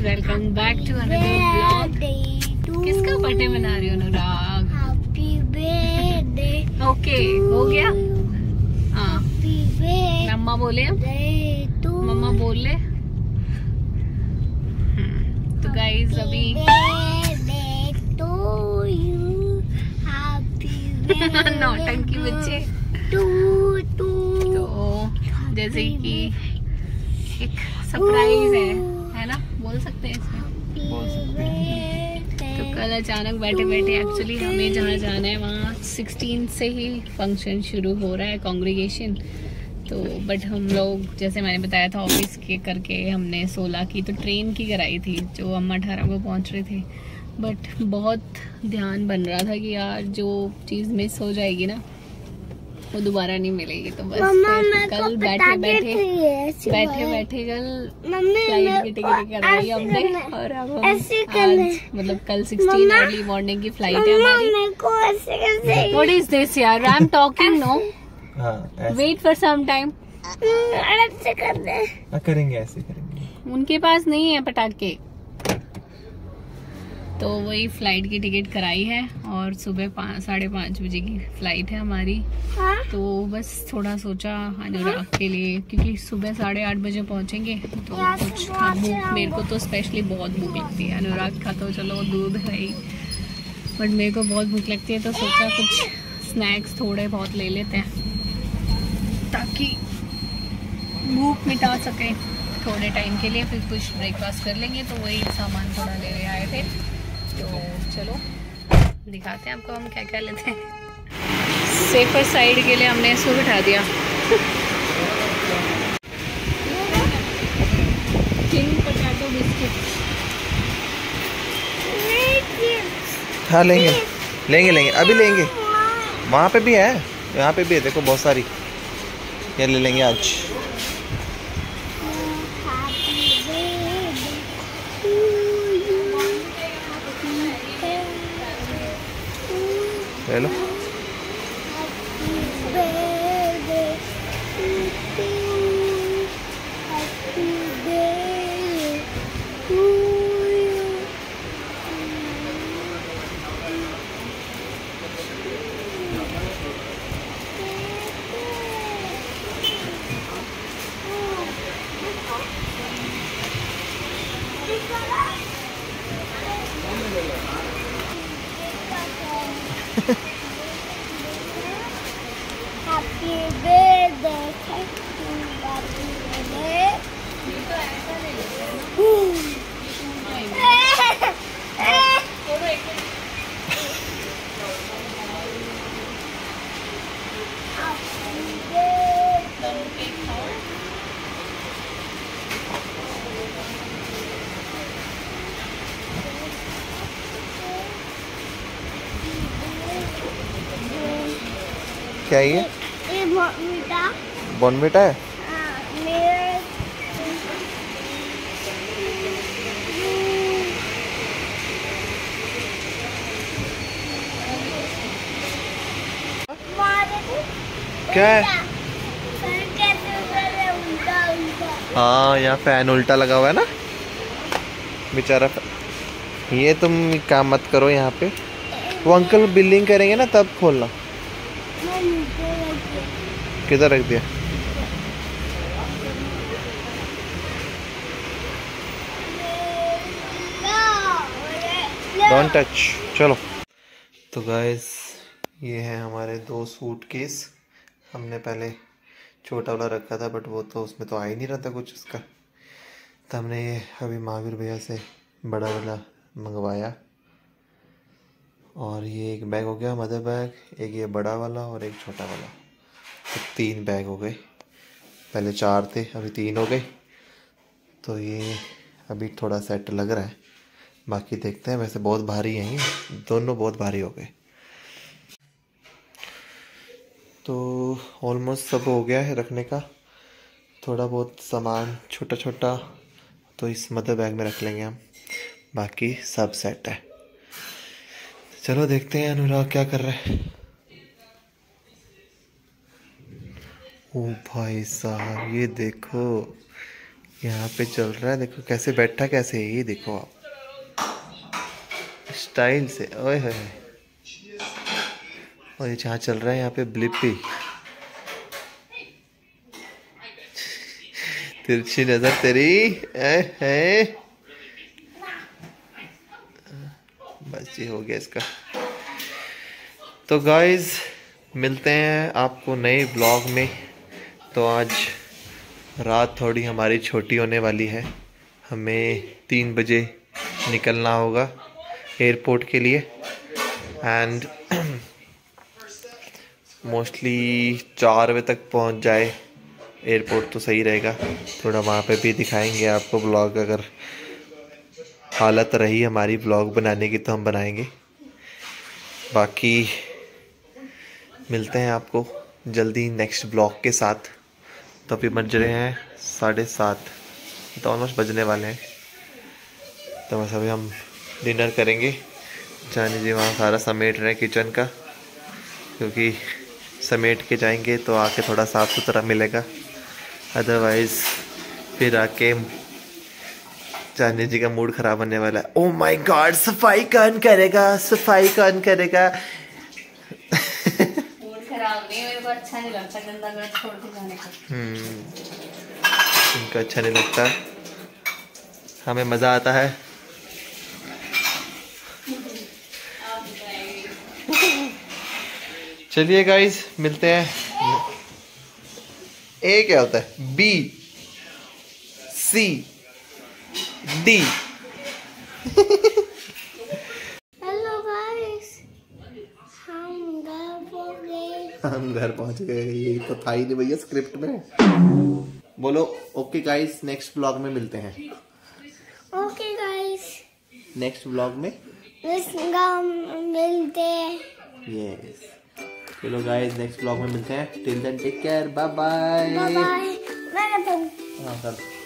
Welcome back to another vlog. किसका birthday मना रही हो अनुराग? Happy birthday. ओके हो गया। हाँ मम्मा बोले, मम्मा बोल ले। तो गाइस अभी नौटंकी बच्चे। तो जैसे कि एक सरप्राइज है ना, बोल सकते हैं इसमें, बोल सकते हैं। तो कल अचानक बैठे बैठे एक्चुअली हमें जहाँ जाना है वहाँ 16 से ही फंक्शन शुरू हो रहा है, कॉन्ग्रीगेशन। तो बट हम लोग जैसे मैंने बताया था ऑफिस के करके हमने 16 की तो ट्रेन की कराई थी, जो अम्मा 18 को पहुँच रहे थे। बट बहुत ध्यान बन रहा था कि यार जो चीज़ मिस हो जाएगी ना वो दोबारा नहीं मिलेगी। तो बस कल बैठे बैठे कल फ्लाइट की टिकट कराई हमने, और अब हम आज मतलब कल 16 अर्ली मॉर्निंग की फ्लाइट है हमारी। व्हाट इज दिस यार, I am talking no, wait for some time. करेंगे ऐसे करेंगे, उनके पास नहीं है पटाखे। तो वही फ्लाइट की टिकट कराई है और सुबह 5:30 बजे की फ्लाइट है हमारी। तो बस थोड़ा सोचा अनुराग के लिए, क्योंकि सुबह 8:30 बजे पहुंचेंगे तो कुछ भूख, मेरे को तो स्पेशली बहुत भूख लगती है। अनुराग का तो चलो दूध है ही, बट मेरे को बहुत भूख लगती है। तो सोचा कुछ स्नैक्स थोड़े बहुत ले लेते हैं ताकि भूख मिटा सकें थोड़े टाइम के लिए, फिर कुछ ब्रेकफास्ट कर लेंगे। तो वही सामान थोड़ा ले आए थे। तो चलो दिखाते हैं आपको हम क्या क्या लेते हैं। सेफर साइड के लिए हमने इसको बिठा दिया। King potato biscuit. हाँ लेंगे लेंगे लेंगे, अभी लेंगे। वहाँ पे भी है, यहाँ पे भी है, देखो बहुत सारी, ये ले लेंगे आज। ले लो। क्या है ये? बॉर्नविटा है। क्या है? हाँ यहाँ फैन उल्टा लगा हुआ है ना बेचारा। ये तुम काम मत करो यहाँ पे, वो अंकल बिलिंग करेंगे ना तब खोलना। किधर रख दिया? Don't touch. चलो तो गाइस ये है हमारे 2 सूटकेस। हमने पहले छोटा वाला रखा था बट वो तो उसमें तो आ ही नहीं रहा था कुछ उसका, तो हमने ये अभी महावीर भैया से बड़ा वाला मंगवाया। और ये एक बैग हो गया, मदर बैग, एक ये बड़ा वाला और एक छोटा वाला, तो 3 बैग हो गए। पहले 4 थे, अभी 3 हो गए। तो ये अभी थोड़ा सेट लग रहा है, बाकी देखते हैं। वैसे बहुत भारी हैं ये दोनों, बहुत भारी हो गए। तो ऑलमोस्ट सब हो गया है रखने का, थोड़ा बहुत सामान छोटा छोटा तो इस मदर बैग में रख लेंगे हम, बाकी सब सेट है। चलो देखते हैं अनुराग क्या कर रहा है। ओ भाई साहब ये देखो, यहाँ पे चल रहा है, देखो कैसे बैठा, कैसे है ये देखो आप, स्टाइल से। ओए होए। और ये जहाँ चल रहा है यहाँ पे ब्लिपी, तिरछी नजर तेरी है। बस ये हो गया इसका। तो गाइज मिलते हैं आपको नए ब्लॉग में। तो आज रात थोड़ी हमारी छोटी होने वाली है, हमें 3 बजे निकलना होगा एयरपोर्ट के लिए एंड मोस्टली 4 बजे तक पहुंच जाए एयरपोर्ट तो सही रहेगा। थोड़ा वहाँ पे भी दिखाएंगे आपको ब्लॉग, अगर हालत रही हमारी ब्लॉग बनाने की तो हम बनाएंगे। बाकी मिलते हैं आपको जल्दी नेक्स्ट ब्लॉग के साथ। तो अभी बज रहे हैं 7:30, तो ऑलमोस्ट बजने वाले हैं। तो बस अभी हम डिनर करेंगे। जानी जी वहाँ सारा समेट रहे हैं किचन का, क्योंकि समेट के जाएंगे तो आके थोड़ा साफ़ सुथरा मिलेगा, अदरवाइज़ फिर आके जानी जी का मूड ख़राब होने वाला है। ओह माय गॉड, सफाई कौन करेगा, सफाई कौन करेगा। मूड खराब नहीं, मेरे को अच्छा नहीं लगता गंदा घर छोड़ के जाने का। इनको अच्छा नहीं लगता, हमें मज़ा आता है। चलिए गाइस मिलते हैं। ए क्या होता है, B C D। Hello guys, हम घर पहुंच गए। ये तो था ही नहीं भैया स्क्रिप्ट में। बोलो ओके गाइस, नेक्स्ट ब्लॉग में मिलते हैं। ओके गाइस, नेक्स्ट ब्लॉग में मिलते हैं। यस, चलो गाइस नेक्स्ट ब्लॉग में मिलते हैं। Till then take care, bye bye. Bye bye. मैं हाँ सर।